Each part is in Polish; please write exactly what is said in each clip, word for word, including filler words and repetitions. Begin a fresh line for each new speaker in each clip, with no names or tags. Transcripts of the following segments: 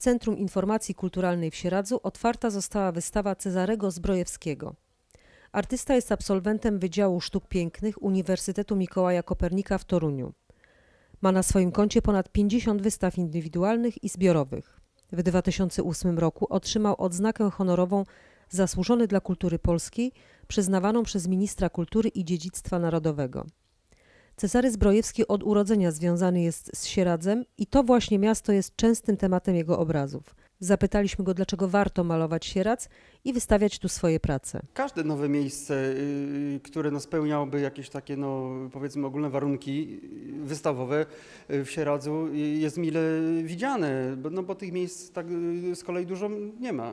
Centrum Informacji Kulturalnej w Sieradzu otwarta została wystawa Cezarego Zbrojewskiego. Artysta jest absolwentem Wydziału Sztuk Pięknych Uniwersytetu Mikołaja Kopernika w Toruniu. Ma na swoim koncie ponad pięćdziesiąt wystaw indywidualnych i zbiorowych. W dwa tysiące ósmym roku otrzymał odznakę honorową Zasłużony dla Kultury Polskiej, przyznawaną przez ministra kultury i dziedzictwa narodowego. Cezary Zbrojewski od urodzenia związany jest z Sieradzem i to właśnie miasto jest częstym tematem jego obrazów. Zapytaliśmy go, dlaczego warto malować Sieradz i wystawiać tu swoje prace.
Każde nowe miejsce, które no, spełniałoby jakieś takie, no, powiedzmy, ogólne warunki wystawowe w Sieradzu, jest mile widziane, no bo tych miejsc tak z kolei dużo nie ma.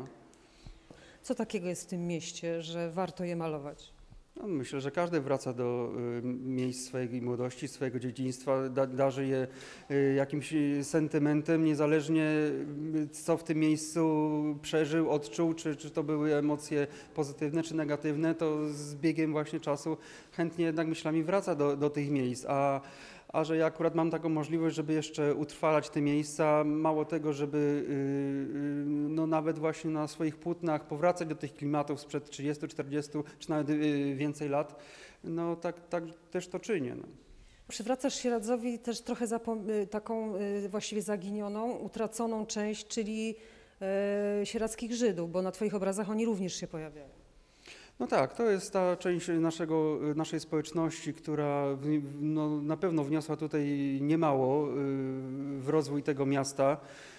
Co takiego jest w tym mieście, że warto je malować?
No, myślę, że każdy wraca do y, miejsc swojej młodości, swojego dzieciństwa, da, darzy je y, jakimś sentymentem, niezależnie y, co w tym miejscu przeżył, odczuł, czy, czy to były emocje pozytywne, czy negatywne, to z biegiem właśnie czasu chętnie jednak myślami wraca do, do tych miejsc. A, A że ja akurat mam taką możliwość, żeby jeszcze utrwalać te miejsca, mało tego, żeby yy, no nawet właśnie na swoich płótnach powracać do tych klimatów sprzed trzydziestu, czterdziestu czy nawet yy, więcej lat, no tak, tak też to czynię. No.
Przywracasz Sieradzowi też trochę taką yy, właściwie zaginioną, utraconą część, czyli yy, sieradzkich Żydów, bo na twoich obrazach oni również się pojawiają.
No tak, to jest ta część naszego, naszej społeczności, która no, na pewno wniosła tutaj niemało w rozwój tego miasta.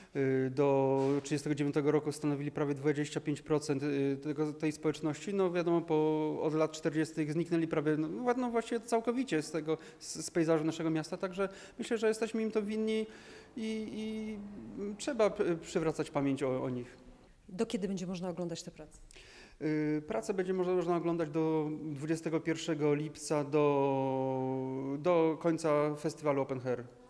Do tysiąc dziewięćset trzydziestego dziewiątego roku stanowili prawie dwadzieścia pięć procent tego, tej społeczności. No wiadomo, po, od lat czterdziestych zniknęli prawie, no, no właściwie całkowicie z tego, z, z pejzażu naszego miasta. Także myślę, że jesteśmy im to winni i, i trzeba przywracać pamięć o, o nich.
Do kiedy będzie można oglądać te prace?
Pracę będzie można oglądać do dwudziestego pierwszego lipca, do, do końca festiwalu Open Hair.